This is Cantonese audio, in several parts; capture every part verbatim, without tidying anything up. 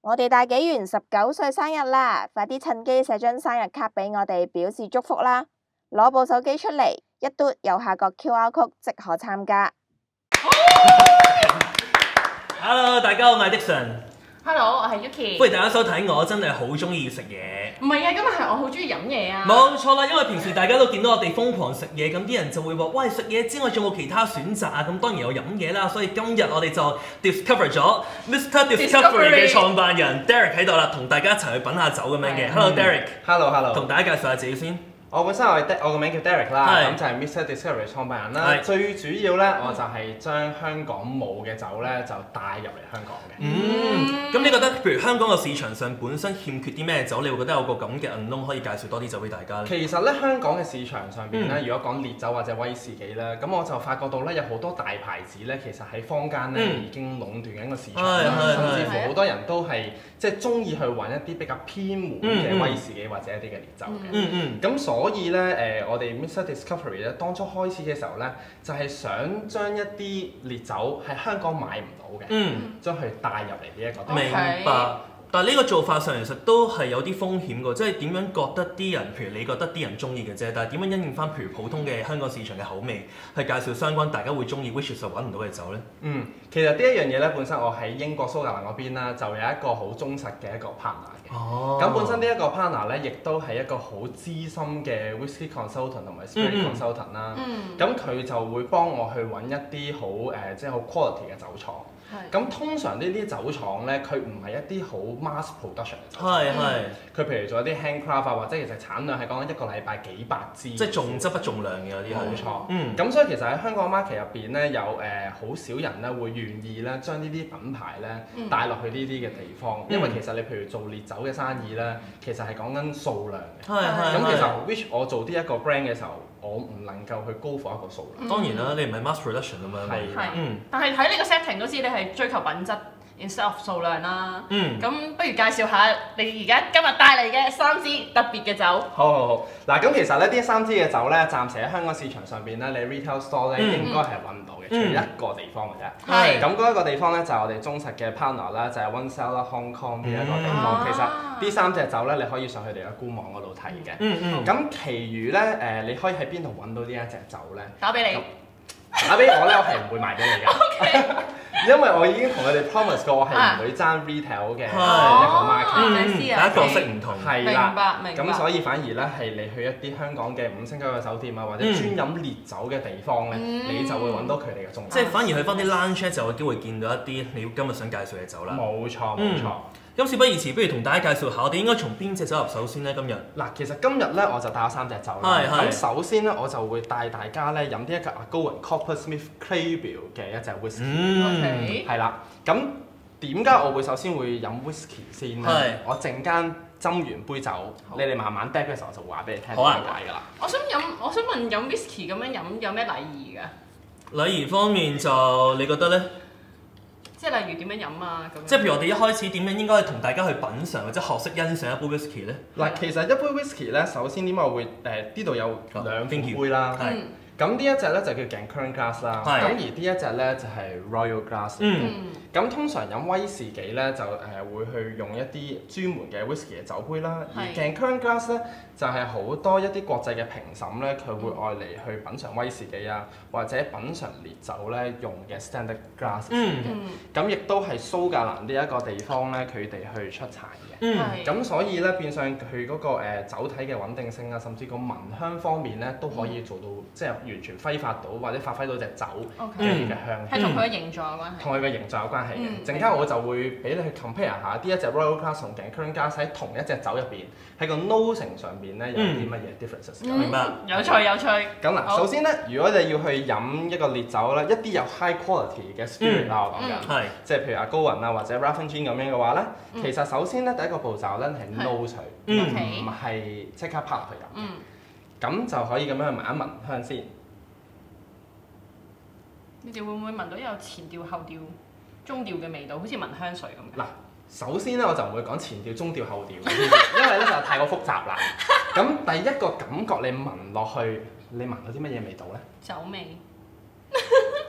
我哋大紀元十九歲生日啦，快啲趁機寫張生日卡俾我哋表示祝福啦！攞部手機出嚟，一嘟右下角 Q R code 即可參加。 Hello， 大家好，我係 Dixon。 Hello， 我係 Yuki。 歡迎大家收睇，我真係好中意食嘢。 唔係啊，今日係我好中意飲嘢啊。 冇錯啦，因為平時大家都見到我哋瘋狂食嘢，咁啲人就會話：喂，食嘢之外仲有冇其他選擇啊？咁當然有飲嘢啦，所以今日我哋就 discover 咗 Mister Discovery 嘅創辦人 Derek 喺度啦，同大家一齊去品下酒咁樣嘅。Hello Derek。 Hello Hello。 同大家介紹下自己先。 我本身我係我個名叫 Derek 啦，咁就係 Mister Discovery 創辦人啦。最主要咧，我就係將香港冇嘅酒咧，就帶入嚟香港嘅。 嗯，咁你覺得譬如香港個市場上本身欠缺啲咩酒，你會覺得有個咁嘅 unknown 可以介紹多啲酒俾大家咧？ 其實咧，香港嘅市場上邊咧，如果講烈酒或者威士忌咧，咁我就發覺到咧，有好多大牌子咧，其實喺坊間咧已經壟斷緊個市場啦，甚至乎好多人都係即係中意去揾一啲比較偏門嘅威士忌或者一啲嘅烈酒嘅。 嗯嗯。 咁所以咧，誒我哋 Mister Discovery 咧，當初開始嘅時候咧，就係想將一啲烈酒喺香港買唔到嘅， 嗯，將佢帶入嚟呢一個地方。 明白。但係呢個做法上其實都係有啲風險㗎，即係點樣覺得啲人，譬如你覺得啲人中意嘅啫，但係點樣因應翻譬如普通嘅香港市場嘅口味，去介紹相關大家會中意 which 就揾唔到嘅酒咧？ 嗯，其實呢一樣嘢咧，本身我喺英國蘇格蘭嗰邊啦，就有一個好忠實嘅一個 partner 嘅。 哦。 咁本身呢一個 partner 咧，亦都係一個好資深嘅 whisky consultant 同埋 spirit consultant 啦。嗯。咁佢就會幫我去揾一啲好誒，即係好 quality 嘅酒廠。咁通常呢啲酒廠咧，佢唔係一啲好 mass production 嘅酒廠。係係。佢譬如做一啲 handcraft 啊，或者其實產量係講緊一個禮拜幾百支。即係重質不重量嘅有啲。冇錯。嗯。咁所以其實喺香港 market 入邊咧，有誒好少人咧會願意咧將呢啲品牌咧帶落去呢啲嘅地方，因為其實你譬如做烈酒嘅生意咧，其實係講緊數量嘅。係係。咁其實 which 我做呢一個 brand 嘅時候，我唔能夠去高過一個數量。當然啦，你唔係 mass production 咁樣。係。係。嗯。但係喺呢個 setting 都知你係追求品質 instead of 數量啦。嗯。咁不如介紹下你而家今日帶嚟嘅三支特別嘅酒。好好好。嗱，咁其實咧，呢三支嘅酒咧，暫時喺香港市場上邊咧，你 retail store 咧應該係揾唔到嘅，除一個地方嘅啫。係。咁嗰一個地方咧就係我哋忠實嘅 partner 啦，就係 One Cellar Hong Kong 呢一個地方。其實呢三隻酒咧，你可以上佢哋嘅官網嗰度睇嘅。嗯嗯。咁其餘咧誒，你可以喺邊度揾到呢一隻酒咧？打俾你。打俾我咧，我係唔會賣俾你㗎。因為我已經同佢哋 promise 過，我係唔會爭 retail 嘅一個 market，大家角色唔同，係啦，咁所以反而咧係你去一啲香港嘅五星級嘅酒店啊，或者專飲烈酒嘅地方咧，你就會揾到佢哋嘅蹤跡。即係反而去翻啲 lounge 就有機會見到一啲你今日想介紹嘅酒啦。冇錯，冇錯。咁事不宜遲，不如同大家介紹下，我哋應該從邊隻酒入手先咧？今日嗱，其實今日咧我就帶咗三隻酒啦。係係。咁首先咧，我就會帶大家咧飲呢一個 Gowan Coppersmith Claybill 嘅一隻 whisky。嗯。係啦。咁點解我會首先會飲 whisky 先咧？係。我陣間斟完杯酒，你哋慢慢 back 嘅時候，我就會話俾你聽點解㗎啦。我想飲，我想問飲 whisky 咁樣飲有咩禮儀㗎？禮儀方面就你覺得咧？即係例如點樣飲啊咁。即係譬如我哋一開始點樣應該同大家去品嚐或者學識欣賞一杯 whisky 咧？嗱，其實一杯 whisky 咧，首先點解我會誒呢度有兩款杯啦。係。咁呢一隻咧就叫 Glencairn Glass 啦。係。咁而呢一隻咧就係 Royal Glass。嗯。咁通常飲威士忌咧就誒會去用一啲專門嘅 whisky 嘅酒杯啦。而 Glencairn Glass 咧就係好多一啲國際嘅評審咧，佢會愛嚟去品嚐威士忌啊，或者品嚐烈酒咧用嘅 standard glass 嘅。咁亦都係蘇格蘭呢一個地方咧，佢哋去出產嘅。嗯。咁所以咧變相佢嗰個誒酒體嘅穩定性啊，甚至個聞香方面咧都可以做到即係完全揮發到或者發揮到隻酒嘅香氣。係同佢嘅形狀有關係。同佢嘅形狀有關係嘅。陣間我就會俾你去 compare 下呢一隻 Royal Glass 同 Glencairn Glass 喺同一隻酒入邊，喺個 nosing 上邊咧有啲乜嘢 differences？明白？有趣有趣。咁嗱，首先咧，如果你要去飲一個烈酒咧，一啲有 high quality 嘅 spirit 啦，我講緊，係即係譬如阿高雲啊或者 Raffington 咁樣嘅話咧，其實首先咧第一個步驟咧係 nose 佢，唔係即刻拍落去飲。咁就可以咁樣去聞一聞香先。你哋會唔會聞到有前調、後調、中調嘅味道，好似聞香水咁？嗱，首先咧我就唔會講前調、中調、後調，因為咧就太過複雜啦。咁第一個感覺你聞落去，你聞到啲乜嘢味道咧？酒味。我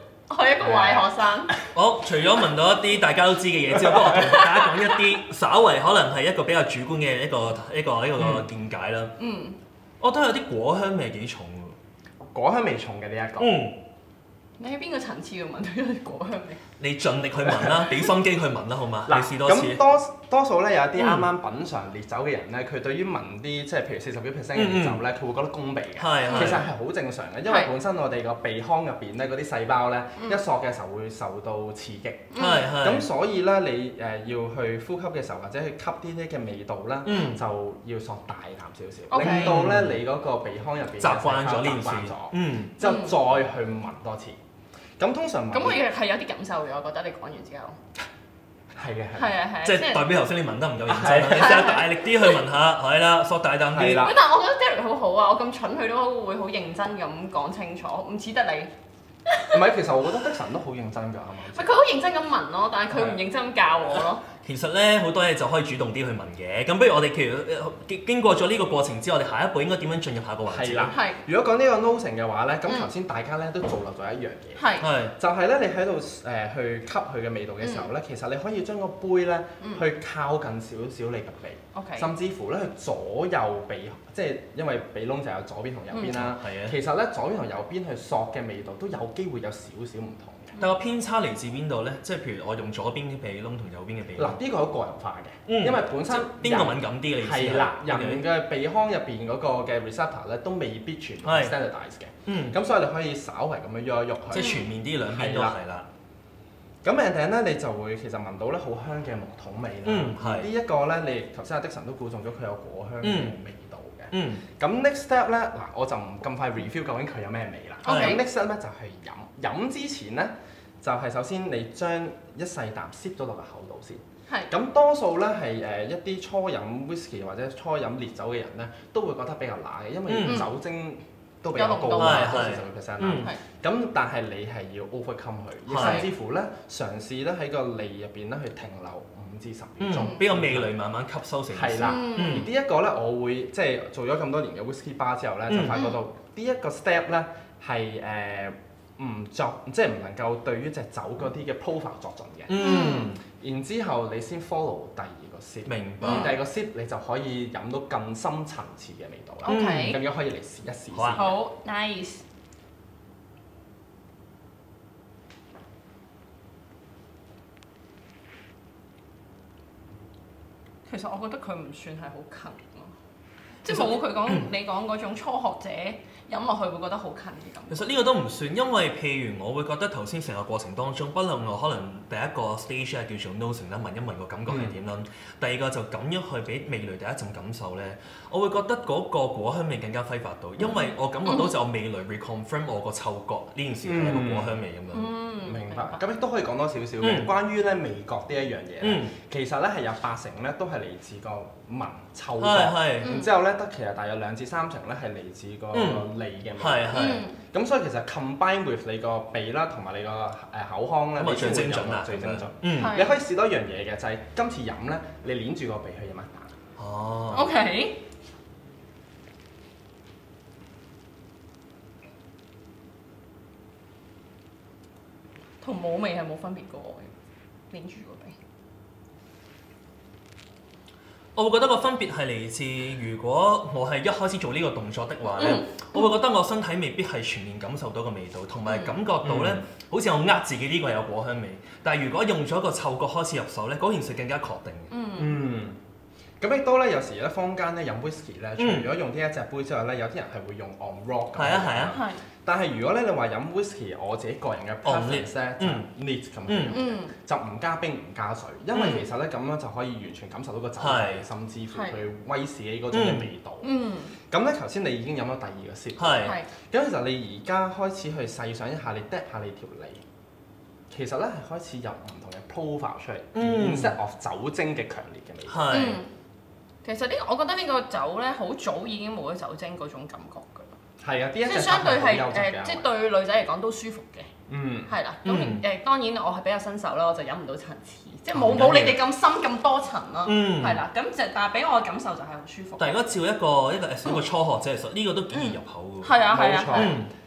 係一個壞學生。 我除咗問到一啲大家都知嘅嘢之外，不過我同大家講一啲稍為可能係一個比較主觀嘅一個一個一個，一個見解啦。 嗯。 我覺得有啲果香味幾重喎。 果香味重嘅呢一個。 嗯。 你喺邊個層次要聞到有啲果香味？ 你盡力去聞啦，俾心機去聞啦，好嘛？你試多次。 咁多多數咧有一啲啱啱品嚐烈酒嘅人咧，佢對於聞啲即係譬如四十幾 percent 嘅烈酒咧，佢會覺得攻鼻嘅。 係係。 其實係好正常嘅，因為本身我哋個鼻腔入邊咧嗰啲細胞咧，一索嘅時候會受到刺激。 係係。 咁所以咧，你誒要去呼吸嘅時候，或者去吸啲啲嘅味道咧，就要索大啖少少，令到咧你嗰個鼻腔入邊習慣咗呢件事。 嗯。之後再去聞多次。咁通常咁我亦係有啲感受嘅，我覺得你講完之後。 係嘅係。 係啊係。 即係代表頭先你聞得唔夠認真，你試下大力啲去聞下，係啦，索大啖啲。 但係我覺得 Derek 好好啊，我咁蠢佢都會好認真咁講清楚，唔似得你。 唔係，其實我覺得的神都好認真㗎，係咪？ 佢好認真咁聞咯，但係佢唔認真咁教我咯。 其實咧好多嘢就可以主動啲去問嘅，咁不如我哋譬如經過咗呢個過程之後，我哋下一步應該點樣進入下個環節？ 係啦，係。如果講呢個 nosing 嘅話咧，咁頭先大家咧都做漏咗一樣嘢， 係， 就係咧你喺度誒去吸佢嘅味道嘅時候咧，其實你可以將個杯咧去靠近少少你嘅鼻，甚至乎咧去左右鼻，即係因為鼻窿就有左邊同右邊啦。係啊。其實咧左邊同右邊去索嘅味道都有機會有少少唔同。 但個偏差嚟自邊度咧？即係譬如我用左邊嘅鼻窿同右邊嘅鼻窿。 嗱，呢個好個人化嘅，因為本身邊個敏感啲嘅意思係啦，人嘅鼻腔入邊嗰個嘅 receptor 咧都未必全面 standardize 嘅。嗯。咁所以你可以稍為咁樣喐一喐佢。 即係全面啲兩邊都係啦。 咁命頂咧，你就會其實聞到咧好香嘅木桶味啦。嗯，係。呢一個咧，你頭先阿的神都估中咗，佢有果香嘅味道嘅。嗯。咁 next step 咧，嗱我就唔咁快 review 究竟佢有咩味啦。咁 next step 咧就係飲，飲之前咧。就係首先你將一細啖攝咗落個口度先。係。咁多數咧係誒一啲初飲 whisky 或者初飲烈酒嘅人咧，都會覺得比較辣嘅，因為酒精都比較高啊，高四十個 percent 啦。咁但係你係要 overcome 佢，甚至乎咧嘗試咧喺個脷入邊咧去停留五至十秒鐘， 俾個味蕾慢慢吸收成。 係啦。而呢一個咧，我會即係做咗咁多年嘅 whisky bar 之後咧，就發覺到呢一個 step 咧係誒。唔作即係唔能夠對於隻酒嗰啲嘅 profile 作準嘅。嗯。然之後你先 follow 第二個 sip。明白。第二個 sip 你就可以飲到更深層次嘅味道啦。OK。咁樣可以嚟試一試先。 好 nice。其實我覺得佢唔算係好近咯，即係冇佢講你講嗰種初學者。飲落去會覺得好近嘅感覺。 其實呢個都唔算，因為譬如我會覺得頭先成個過程當中，不論我可能第一個 stage 係叫做 nosing 啦，聞一聞個感覺係點啦。嗯、第二個就咁樣去俾味蕾第一陣感受咧，我會覺得嗰個果香味更加揮發到，因為我感覺到就我味蕾 reconfirm 我個嗅覺呢件事係一個果香味咁樣。 嗯，明白。咁亦都可以講多少少嘅，關於咧味覺呢一樣嘢。嗯。其實咧係有八成咧都係嚟自個聞嗅覺，然之後咧得其實大約兩至三成咧係嚟自個脷嘅味。係係。咁所以其實 combine with 你個鼻啦，同埋你個誒口腔咧， 最精準啦， 最精準。嗯。你可以試多一樣嘢嘅，就係今次飲咧，你捏住個鼻去飲一啖。 哦。 OK。同冇味係冇分別嘅喎，捏住個鼻。 我會覺得個分別係嚟自，如果我係一開始做呢個動作的話咧，嗯、我會覺得我身體未必係全面感受到個味道，同埋感覺到咧，嗯、好似我呃自己呢個有果香味。但係如果用咗個嗅覺開始入手咧，嗰件事更加確定。 嗯。嗯。咁亦都咧，有時咧坊間咧飲 whisky 咧，除咗用呢一隻杯之外咧，有啲人係會用 on rock 咁。 係啊係啊。係。 但係如果咧你話飲 whisky，我自己個人嘅 preference 咧就 neat 咁樣，就唔加冰唔加水，因為其實咧咁樣就可以完全感受到個酒味，甚至乎佢威士忌嗰種嘅味道。咁咧頭先你已經飲咗第二個 sip。係。咁其實你而家開始去細想一下，你 drop 下你條脷，其實咧係開始有唔同嘅 profile 出嚟，instead of 酒精嘅強烈嘅味道。 係。其實呢，我覺得呢個酒咧，好早已經冇咗酒精嗰種感覺㗎啦。 係啊，啲一隻相對係誒，即係對女仔嚟講都舒服嘅。嗯。係啦，咁誒當然我係比較新手啦，我就飲唔到層次，即係冇冇你哋咁深咁多層啦。嗯。係啦，咁就但係俾我嘅感受就係好舒服。 但係如果照一個一個一個初學者嚟講，呢個都幾易入口㗎。 係啊係啊。 冇錯。咁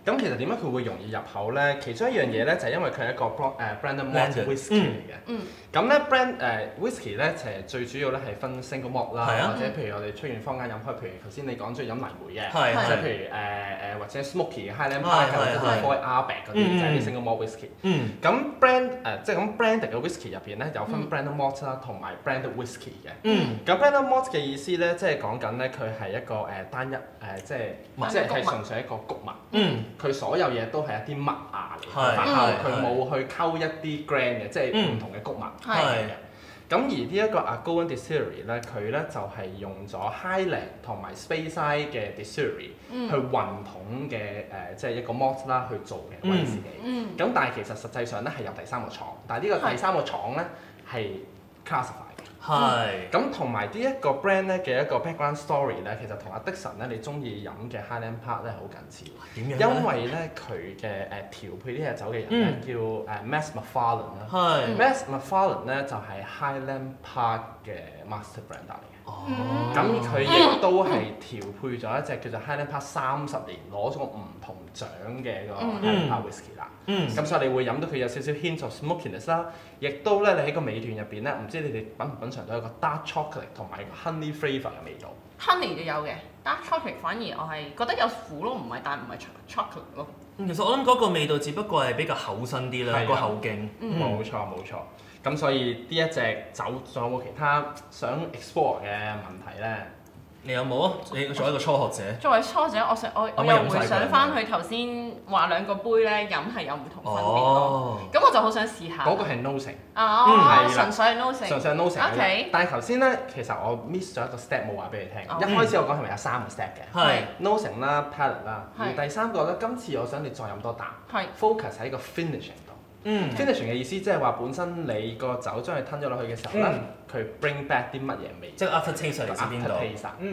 咁其實點解佢會容易入口咧？其中一樣嘢咧就係因為佢係一個 bl 誒 Brandon Malt whisky 嚟嘅。 嗯。 咁咧 brand 誒 whisky 咧，其實最主要咧係分 single malt 啦，或者譬如我哋出現坊間飲開，譬如頭先你講中意飲泥梅嘅，即係譬如誒誒或者 smoky 嘅 Highland Park 或者 Foy Arbeck 嗰啲就係啲 single malt whisky。嗯。咁 brand 誒即係咁 branded 嘅 whisky 入邊咧有分 Brandon Malt 啦，同埋 branded whisky 嘅。嗯。咁 Brandon Malt 嘅意思咧，即係講緊咧佢係一個誒單一誒即係即係係純粹一個穀物。嗯。佢所有嘢都係一啲麥芽嚟嘅發酵，佢冇去溝一啲 grain 嘅，即係唔同嘅穀物。係嘅。咁而呢一個 Gowan Distillery 咧，佢咧就係用咗 Highland 同埋 Speyside 嘅 distillery 去混統嘅誒，即係一個 malt 啦去做嘅威士忌。嗯。咁但係其實實際上咧係有第三個廠，但係呢個第三個廠咧係 classify。係。咁同埋呢一個 brand 咧嘅一個 background story 咧，其實同阿的神咧你中意飲嘅 Highland Park 咧好近似。點樣？因為咧佢嘅誒調配呢隻酒嘅人咧叫誒 Mass McFarlane 啦。係。Mass McFarlane 咧就係 Highland Park 嘅 master brander 嚟嘅。哦。咁佢亦都係調配咗一隻叫做 Highland Park 三十年攞咗唔同獎嘅個 Highland Park whisky 啦。嗯。咁所以你會飲到佢有少少 hint of smokiness 啦，亦都咧你喺個尾段入邊咧，唔知你哋品唔品嚐到一個 dark chocolate 同埋 honey flavour 嘅味道。 honey 就有嘅 ，dark chocolate 反而我係覺得有苦咯，唔係但唔係 chocolate 咯。 其實我諗嗰個味道只不過係比較厚身啲啦，個口徑。 冇錯冇錯。咁所以呢一隻酒仲有冇其他想 explore 嘅問題咧？ 你有冇啊？你作為一個初學者。 作為初學者，我想我我又回想翻去頭先話兩個杯咧飲係有唔同分別咯。咁我就好想試下。 嗰個係 nosing。 哦，純粹係 nosing。 純粹係 nosing。 OK。 但係頭先咧，其實我 miss 咗一個 step 冇話俾你聽。一開始我講係咪有三個 step 嘅？係。nosing 啦 palate 啦，而第三個咧，今次我想你再飲多啖。係。focus 喺個 finishing 度。嗯。finishing 嘅意思即係話本身你個酒將佢吞咗落去嘅時候咧，佢 bring back 啲乜嘢味？ 即係 after taste 嚟自邊度？ 嗯。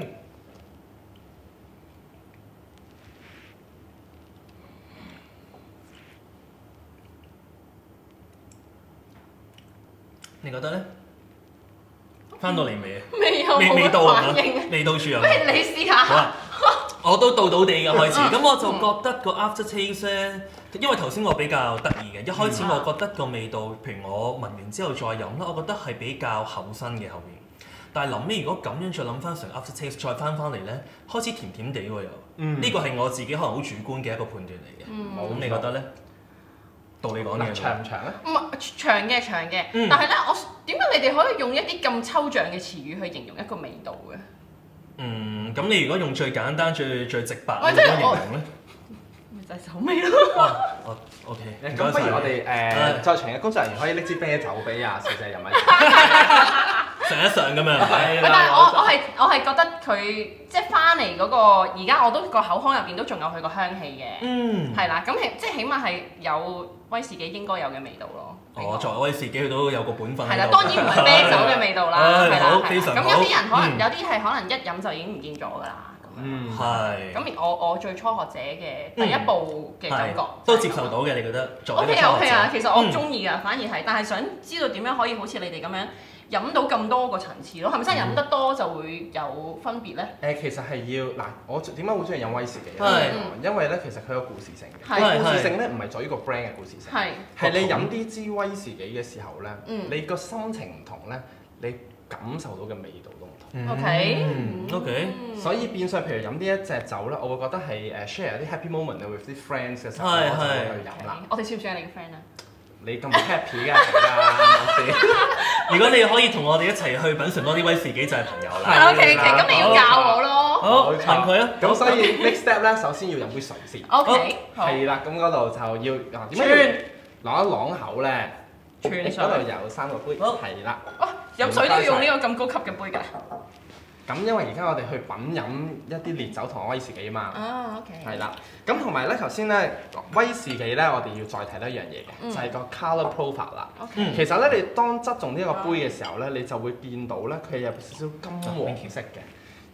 你覺得咧？翻到嚟未啊？ 未有， 未未到啊？ 未未到住啊？ 不如你試下。 好啊，我都到到地嘅開始，咁我就覺得個 after taste 咧，因為頭先我比較得意嘅，一開始我覺得個味道，譬如我聞完之後再飲啦，我覺得係比較厚身嘅後面。但係臨尾如果咁樣再諗翻成 after taste 再翻翻嚟咧，開始甜甜地喎又。呢個係我自己可能好主觀嘅一個判斷嚟嘅。咁你覺得咧？到你講嘅長唔長咧？ 唔係長嘅長嘅，嗯、但係咧，我點解你哋可以用一啲咁抽象嘅詞語去形容一個味道嘅？ 嗯，咁你如果用最簡單、最最直白嘅形容咧， 咪就係酒味咯。 哦，OK。 咁不如我哋誒在場嘅工作人員可以拎支啤酒俾阿小姐飲一。 上一上咁樣。 係但係我我係我係覺得佢即係翻嚟嗰個，而家我都個口腔入邊都仲有佢個香氣嘅。嗯。係啦，咁起即係起碼係有威士忌應該有嘅味道咯。 哦，作為威士忌佢都有個本分。 係啦，當然唔係啤酒嘅味道啦。係啦， 非常好。 咁有啲人可能有啲係可能一飲就已經唔見咗㗎啦。 嗯，係。 咁我我最初學者嘅第一步嘅感覺都接受到嘅，你覺得？ O K 啊 O K 啊，其實我中意㗎，反而係，但係想知道點樣可以好似你哋咁樣。飲到咁多個層次咯，係咪真係飲得多就會有分別咧？ 誒，其實係要嗱，我點解會中意飲威士忌咧？因為咧，其實佢有故事性嘅。個故事性咧，唔係在於個 brand 嘅故事性，係你飲呢支威士忌嘅時候咧，你個心情唔同咧，你感受到嘅味道都唔同。 O K O K， 所以變相譬如飲呢一隻酒咧，我會覺得係誒 share 啲 happy moment with 啲 friends 嘅時候，我就會去飲啦。 我哋算唔算係你嘅 friend 啊？ 你咁 happy 㗎，而家如果你可以同我哋一齊去品嚐多啲威士忌，就係朋友啦。 係 OK，咁你要教我咯。 好，問佢啊。 咁所以 next step 咧，首先要飲杯水先。 OK， 係啦，咁嗰度就要嗱點樣啷一啷口咧？ 串上。 嗰度有三個杯。好，係啦。 哇！飲水都要用呢個咁高級嘅杯㗎。 咁因為而家我哋去品飲一啲烈酒同威士忌啊嘛。 啊 OK。 係啦，咁同埋咧頭先咧威士忌咧，我哋要再提多一樣嘢嘅，就係個 colour profile 啦。 OK。 其實咧，你當側重呢個杯嘅時候咧，你就會見到咧，佢有少少金黃色嘅。而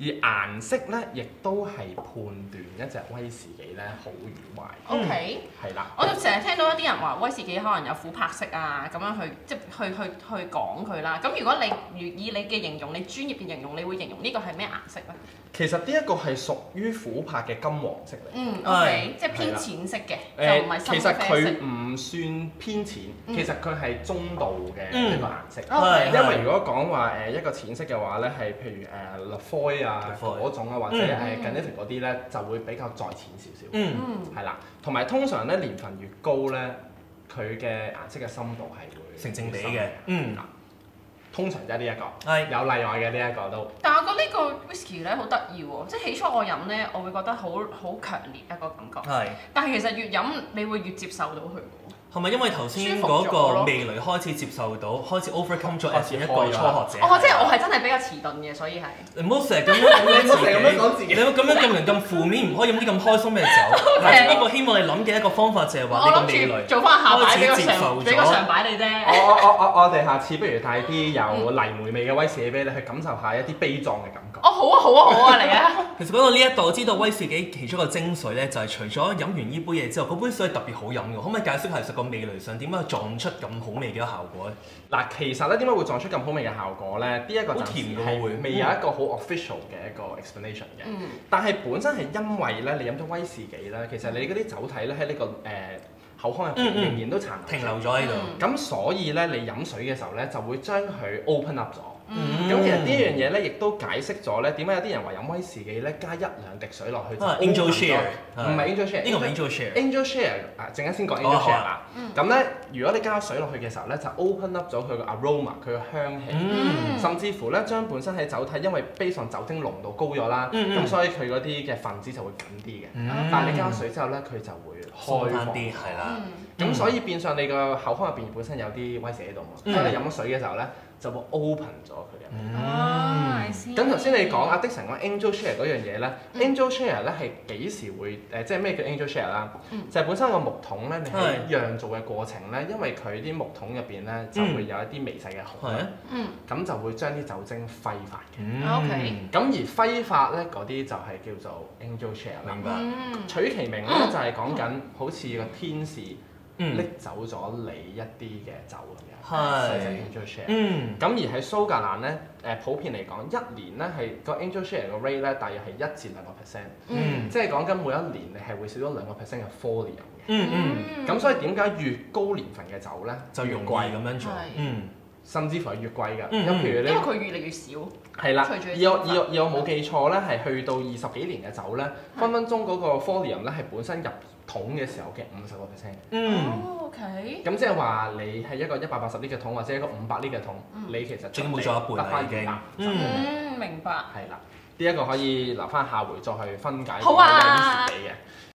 而顏色咧，亦都係判斷一隻威士忌咧好與壞。 O K， 係啦。 我就成日聽到一啲人話威士忌可能有琥珀色啊，咁樣去即係去去去講佢啦。咁如果你如以你嘅形容，你專業嘅形容，你會形容呢個係咩顏色咧？ 其實呢一個係屬於琥珀嘅金黃色嚟。 嗯 O K，即係偏淺色嘅，就唔係深啡色。 其實佢唔算偏淺，其實佢係中度嘅一個顏色。因為如果講話誒一個淺色嘅話咧，係譬如誒 Laphroaig 啊嗰種啊，或者誒 Glenlivet 嗰啲咧，就會比較再淺少少。嗯，係啦，同埋通常咧年份越高咧，佢嘅顏色嘅深度係會成正比嘅。嗯， 通常就係呢一個， 係有例外嘅呢一個都。 但係我覺得呢個 whisky 咧好得意喎，即係起初我飲咧，我會覺得好好強烈一個感覺。係。但係其實越飲你會越接受到佢喎。 係咪因為頭先嗰個味蕾開始接受到，開始 overcome 咗 as 一個初學者？ 哦，即係我係真係比較遲鈍嘅，所以係。 你唔好成日咁樣講自己，你唔好咁樣咁人咁負面，唔可以飲啲咁開心嘅酒。嗱，只不過希望你諗嘅一個方法就係話呢個味蕾做翻下擺俾個接受上俾個上擺你啫。 我我我我哋下次不如帶啲有泥煤味嘅威士忌俾你去感受下一啲悲壯嘅感覺。 哦，好啊，好啊，好啊，嚟啊！ 其實講到呢一度，我知道威士忌其中一個精髓咧，就係除咗飲完呢杯嘢之後，嗰杯水係特別好飲嘅。可唔可以解釋下其實個味蕾上點樣撞出咁好味嘅效果咧？ 嗱，其實咧點解會撞出咁好味嘅效果咧？呢一個暫時係會未有一個好 official 嘅一個 explanation 嘅。嗯、但係本身係因為咧，你飲咗威士忌咧，其實你嗰啲酒體咧喺呢個誒、呃、口腔入邊仍然都殘留停留咗喺度。 咁、嗯、所以咧，你飲水嘅時候咧，就會將佢 open up 咗。咁、嗯、其實呢樣嘢咧，亦都解釋咗咧點解有啲人話飲威士忌咧加一兩滴水落去就 Angel Share， 唔係 Angel Share， 呢個唔係 Angel Share。 Angel Share 啊，陣間先講 Angel Share 啦。咁咧，如果你加水落去嘅時候咧，就 open up 咗佢個 aroma，佢個香氣，嗯、甚至乎咧將本身喺酒體，因為 based on酒精濃度高咗啦，咁、嗯、所以佢嗰啲嘅分子就會緊啲嘅。嗯、但係你加水之後咧，佢就會開放啲，係啦。咁、嗯、所以變相你個口腔入邊本身有啲威士喺度嘛，所以你飲咗水嘅時候咧，就會 open 咗佢嘅。咁頭先你講阿的神講 Angel Share 嗰樣嘢咧，Angel Share 咧係幾時會誒？即係咩叫 Angel Share 啦？就係本身個木桶咧，你喺釀造嘅過程咧，因為佢啲木桶入邊咧就會有一啲微細嘅孔啦，咁就會將啲酒精揮發嘅。OK。咁而揮發咧嗰啲就係叫做 Angel Share 啦。明白。取其名咧就係講緊好似個天使拎走咗你一啲嘅酒咁樣，所以就 Angel Share。嗯，咁而喺蘇格蘭咧，誒普遍嚟講，一年咧係個 Angel Share 個 rate 咧，大約係一至兩個 percent。嗯，即係講緊每一年你係會少咗兩個 percent 嘅 folium 嘅。嗯嗯。咁所以點解越高年份嘅酒咧，就越貴咁樣做？嗯，甚至乎係越貴㗎。咁譬如你， 因為佢越嚟越少。係啦。以我以我以我冇記錯咧，係去到二十幾年嘅酒咧，分分鐘嗰個 folium 咧係本身入桶嘅時候嘅五十個 percent。 嗯。OK。 咁即係話你係一個一百八十 litre 嘅桶或者一個五百 litre 嘅桶，你其實仲冇咗一半啦已經。 嗯，明白。 係啦，呢一個可以留翻下回再去分解好啊。 威士忌嘅。